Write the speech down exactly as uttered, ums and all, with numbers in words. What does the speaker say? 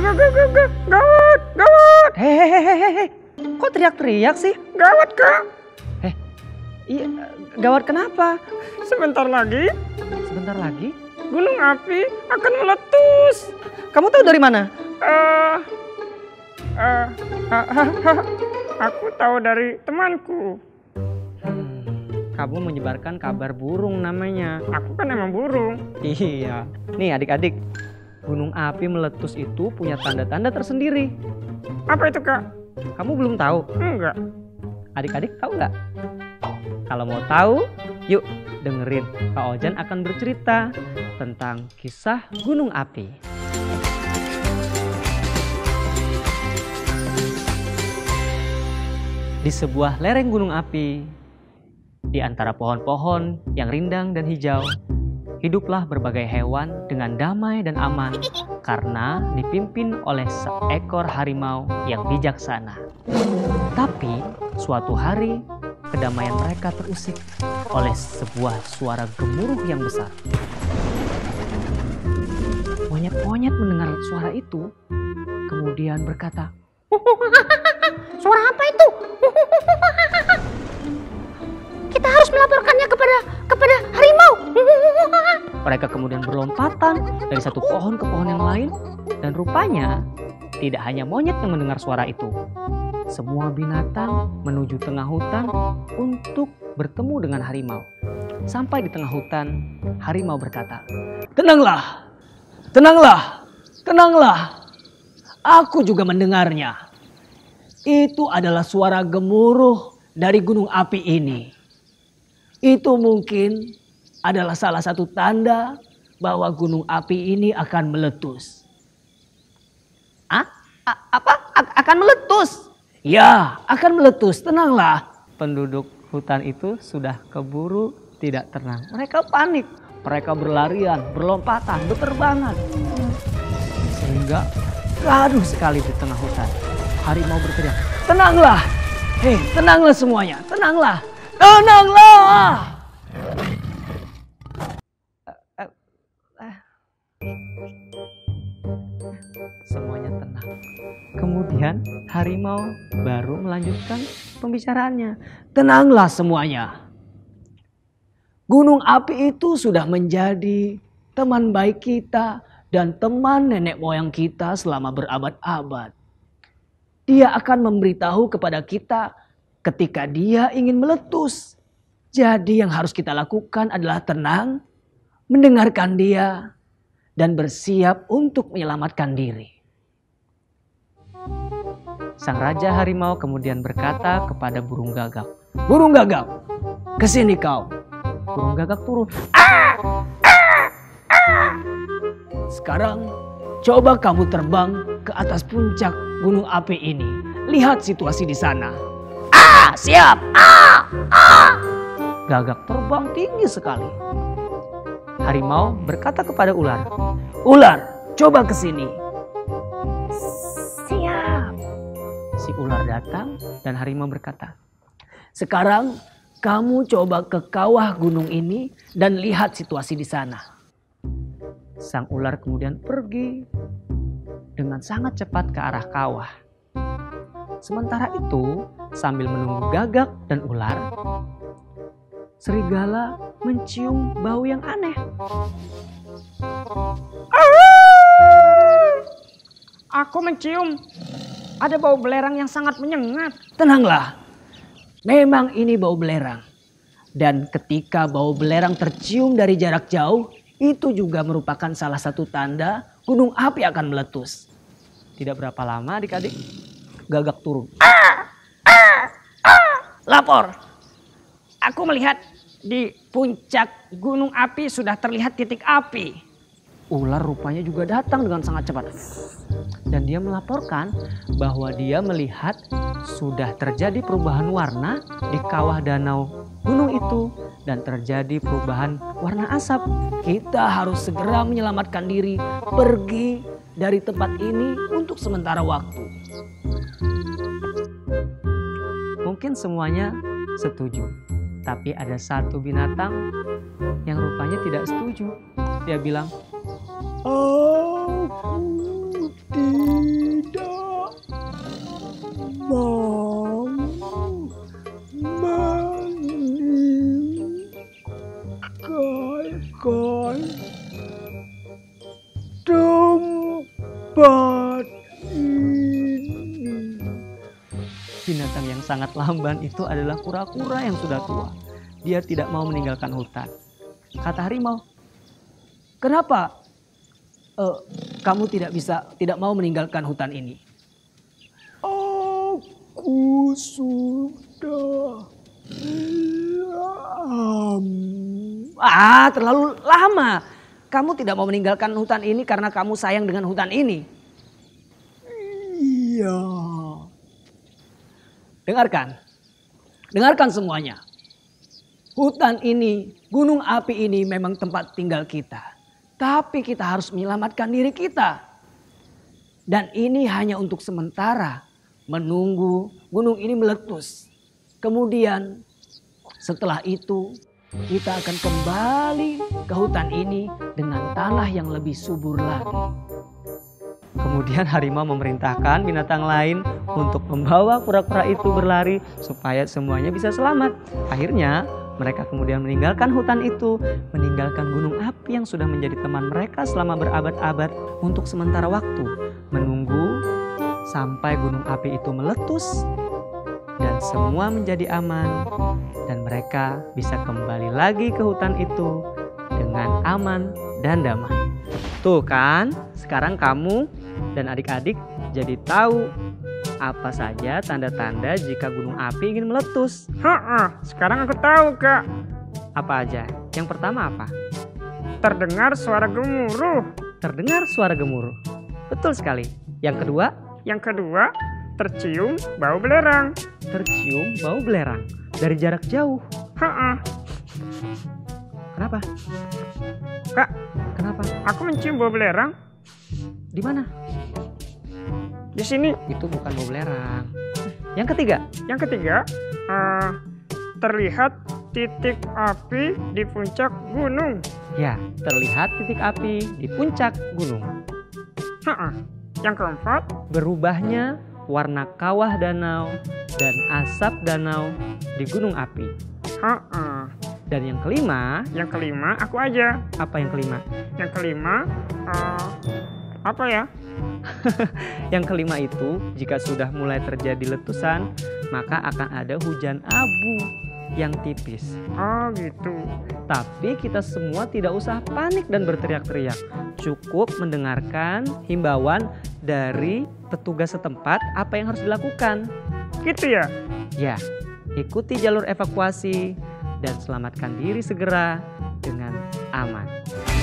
gawat, gawat, gawat. Hehehe, kok teriak-teriak sih? Gawat, Kak. Eh, iya, gawat kenapa? Sebentar lagi, Sebentar lagi. gunung api akan meletus. Kamu tahu dari mana? Eh, eh, aku tahu dari temanku. Hmm, kamu menyebarkan kabar burung namanya. Aku kan emang burung. Iya. Nih adik-adik, gunung api meletus itu punya tanda-tanda tersendiri. Apa itu, Kak? Kamu belum tahu? Enggak. Adik-adik tahu nggak? Kalau mau tahu, yuk dengerin Kak Ojan akan bercerita tentang kisah gunung api. Di sebuah lereng gunung api, di antara pohon-pohon yang rindang dan hijau, hiduplah berbagai hewan dengan damai dan aman karena dipimpin oleh seekor harimau yang bijaksana. Tapi suatu hari kedamaian mereka terusik oleh sebuah suara gemuruh yang besar. Monyet-monyet mendengar suara itu, kemudian berkata, Suara apa itu? Kita harus melaporkannya kepada kepada harimau. Mereka kemudian berlompatan dari satu pohon ke pohon yang lain, dan rupanya tidak hanya monyet yang mendengar suara itu. Semua binatang menuju tengah hutan untuk bertemu dengan harimau. Sampai di tengah hutan, harimau berkata, "Tenanglah, tenanglah, tenanglah. Aku juga mendengarnya. Itu adalah suara gemuruh dari gunung api ini. Itu mungkin adalah salah satu tanda bahwa gunung api ini akan meletus." "Ah? A- apa? A- akan meletus?" "Ya, akan meletus. Tenanglah." Penduduk hutan itu sudah keburu tidak tenang. Mereka panik. Mereka berlarian, berlompatan, berterbangan. Sehingga gaduh sekali di tengah hutan. Harimau berteriak, "Tenanglah. Hei, tenanglah semuanya. Tenanglah. Tenanglah." Semuanya tenang. Kemudian harimau baru melanjutkan pembicaraannya. "Tenanglah semuanya. Gunung api itu sudah menjadi teman baik kita dan teman nenek moyang kita selama berabad-abad. Dia akan memberitahu kepada kita ketika dia ingin meletus. Jadi yang harus kita lakukan adalah tenang, mendengarkan dia, dan bersiap untuk menyelamatkan diri." Sang Raja Harimau kemudian berkata kepada burung gagak, "Burung gagak, kesini kau." Burung gagak turun. "Ah! Ah! Ah!" "Sekarang coba kamu terbang ke atas puncak gunung api ini. Lihat situasi di sana." "Ah, siap. Ah, ah." Gagak terbang tinggi sekali. Harimau berkata kepada ular, "Ular, coba ke sini." "Siap." Si ular datang dan harimau berkata, "Sekarang kamu coba ke kawah gunung ini dan lihat situasi di sana." Sang ular kemudian pergi dengan sangat cepat ke arah kawah. Sementara itu, sambil menunggu gagak dan ular, serigala mencium bau yang aneh. Aku mencium ada bau belerang yang sangat menyengat. "Tenanglah, memang ini bau belerang. Dan ketika bau belerang tercium dari jarak jauh, itu juga merupakan salah satu tanda gunung api akan meletus." Tidak berapa lama adik-adik, gagak turun. Ah, ah, ah. Lapor. Aku melihat di puncak gunung api sudah terlihat titik api. Ular rupanya juga datang dengan sangat cepat. Dan dia melaporkan bahwa dia melihat sudah terjadi perubahan warna di kawah danau gunung itu. Dan terjadi perubahan warna asap. Kita harus segera menyelamatkan diri, pergi dari tempat ini untuk sementara waktu. Mungkin semuanya setuju. Tapi ada satu binatang yang rupanya tidak setuju. Dia bilang, "Aku tempat ini. Binatang yang sangat lamban itu adalah kura-kura yang sudah tua. Dia tidak mau meninggalkan hutan. Kata harimau, kenapa uh, kamu tidak bisa, tidak mau meninggalkan hutan ini? Aku sudah lama. Ah, terlalu lama. Kamu tidak mau meninggalkan hutan ini karena kamu sayang dengan hutan ini. Iya. Dengarkan. Dengarkan semuanya. Hutan ini, gunung api ini memang tempat tinggal kita. Tapi kita harus menyelamatkan diri kita. Dan ini hanya untuk sementara. Menunggu gunung ini meletus. Kemudian setelah itu kita akan kembali ke hutan ini dengan tanah yang lebih subur lagi. Kemudian harimau memerintahkan binatang lain untuk membawa kura-kura itu berlari supaya semuanya bisa selamat. Akhirnya mereka kemudian meninggalkan hutan itu, meninggalkan gunung api yang sudah menjadi teman mereka selama berabad-abad untuk sementara waktu, menunggu sampai gunung api itu meletus dan semua menjadi aman dan mereka bisa kembali lagi ke hutan itu dengan aman dan damai. Tuh kan, sekarang kamu dan adik-adik jadi tahu apa saja tanda-tanda jika gunung api ingin meletus. Ha, sekarang aku tahu, Kak. Apa aja? Yang pertama apa? Terdengar suara gemuruh. Terdengar suara gemuruh. Betul sekali. Yang kedua? Yang kedua, tercium bau belerang. Tercium bau belerang dari jarak jauh. Ha, Kenapa? Kak, Kenapa? aku mencium bau belerang Di mana? di sini. Itu bukan bau belerang. Yang ketiga? Yang ketiga, eh, terlihat titik api di puncak gunung. Ya, terlihat titik api di puncak gunung. Ha, yang keempat, Berubahnya warna kawah danau dan asap danau di gunung api. ha, Dan yang kelima, yang kelima aku aja. apa yang kelima? Yang kelima, eh, apa ya? Yang kelima itu, jika sudah mulai terjadi letusan, maka akan ada hujan abu yang tipis. Oh gitu. Tapi kita semua tidak usah panik dan berteriak-teriak. Cukup mendengarkan himbauan dari petugas setempat apa yang harus dilakukan. Gitu ya? Ya, ikuti jalur evakuasi dan selamatkan diri segera dengan aman.